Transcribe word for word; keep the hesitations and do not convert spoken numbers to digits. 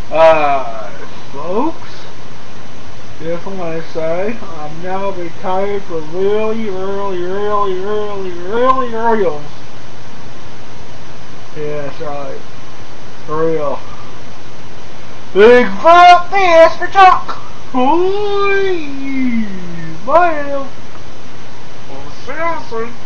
Uh, folks, just want to say I'm now retired for really, really, really, really, really real. Yeah, that's right. For real. Bigfoot this for Chuck! Bye! Bye! Well, seriously.